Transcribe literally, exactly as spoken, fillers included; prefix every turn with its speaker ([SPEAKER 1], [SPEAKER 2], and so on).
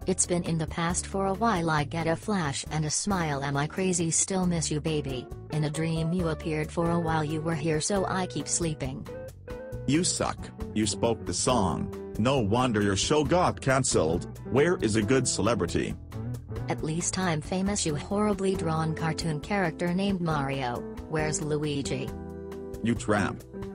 [SPEAKER 1] It's been in the past for a while, I get a flash and a smile, am I crazy, still miss you baby, in a dream you appeared for a while, you were here so I keep sleeping.
[SPEAKER 2] You suck, you spoke the song, no wonder your show got cancelled. Where is a good celebrity?
[SPEAKER 1] At least I'm famous, you horribly drawn cartoon character named Mario, where's Luigi?
[SPEAKER 2] You tramp.